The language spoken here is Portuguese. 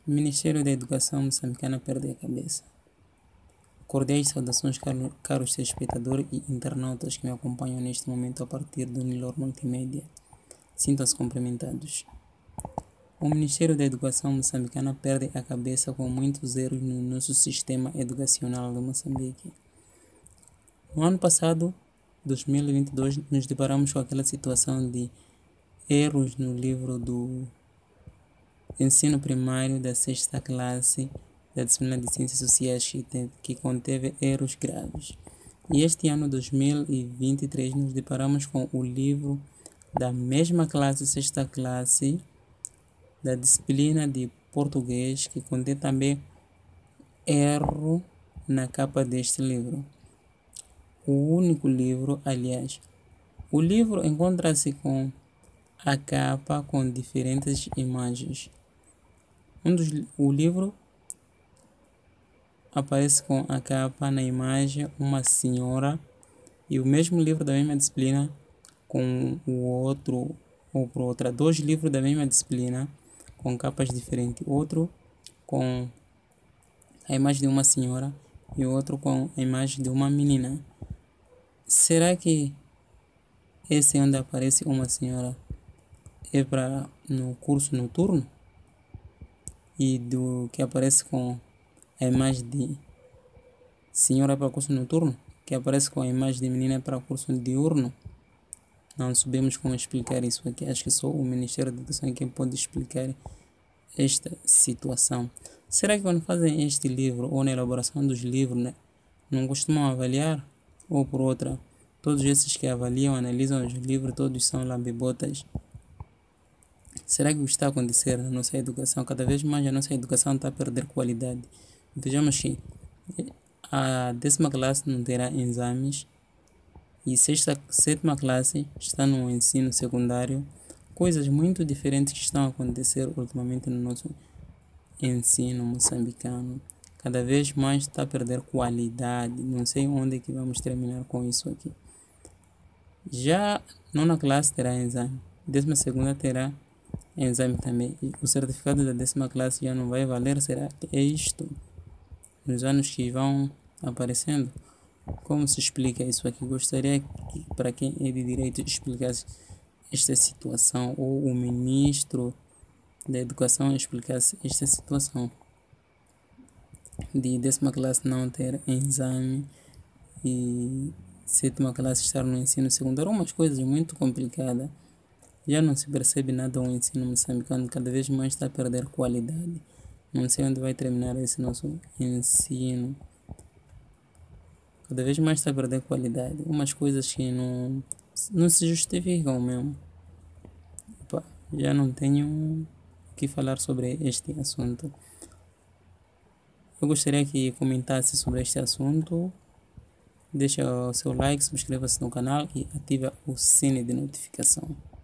O Ministério da Educação moçambicana perde a cabeça. Cordiais saudações, caros telespectadores e internautas que me acompanham neste momento a partir do Nilor Multimédia. Sintam-se cumprimentados. O Ministério da Educação moçambicana perde a cabeça com muitos erros no nosso sistema educacional de Moçambique. No ano passado, 2022, nos deparamos com aquela situação de erros no livro do ensino primário da sexta classe da disciplina de Ciências Sociais que conteve erros graves. E este ano, 2023, nos deparamos com o livro da mesma classe, sexta classe, da disciplina de português, que contém também erro na capa deste livro. O único livro, aliás, o livro encontra-se com a capa com diferentes imagens. O livro aparece com a capa na imagem uma senhora e o mesmo livro da mesma disciplina com o outro ou por outra. Dois livros da mesma disciplina com capas diferentes. Outro com a imagem de uma senhora e outro com a imagem de uma menina. Será que esse onde aparece uma senhora é para no curso noturno? E do que aparece com a imagem de senhora para curso noturno, que aparece com a imagem de menina para curso diurno? Não sabemos como explicar isso aqui. Acho que só o Ministério da Educação é quem pode explicar esta situação. Será que quando fazem este livro ou na elaboração dos livros, né, não costumam avaliar? Ou por outra, todos esses que avaliam, analisam os livros, todos são lambibotas? Será que o que está a acontecer na nossa educação? Cada vez mais a nossa educação está a perder qualidade. Vejamos que a 10ª classe não terá exames e sétima classe está no ensino secundário. Coisas muito diferentes que estão a acontecer ultimamente no nosso ensino moçambicano. Cada vez mais está a perder qualidade. Não sei onde é que vamos terminar com isso aqui. Já 9ª classe terá exame. 12ª terá exame também. E o certificado da 10ª classe já não vai valer. Será que é isto? Nos anos que vão aparecendo? Como se explica isso aqui? Gostaria que, para quem é de direito, explicasse esta situação, ou o ministro da Educação explicasse esta situação de 10ª classe não ter exame e 7ª classe estar no ensino secundário. Umas coisas muito complicadas. Já não se percebe nada o ensino moçambicano, cada vez mais está a perder qualidade. Não sei onde vai terminar esse nosso ensino. Cada vez mais está a perder qualidade. Umas coisas que não se justificam mesmo. Opa, já não tenho o que falar sobre este assunto. Eu gostaria que comentasse sobre este assunto. Deixa o seu like, subscreva-se no canal e ativa o sino de notificação.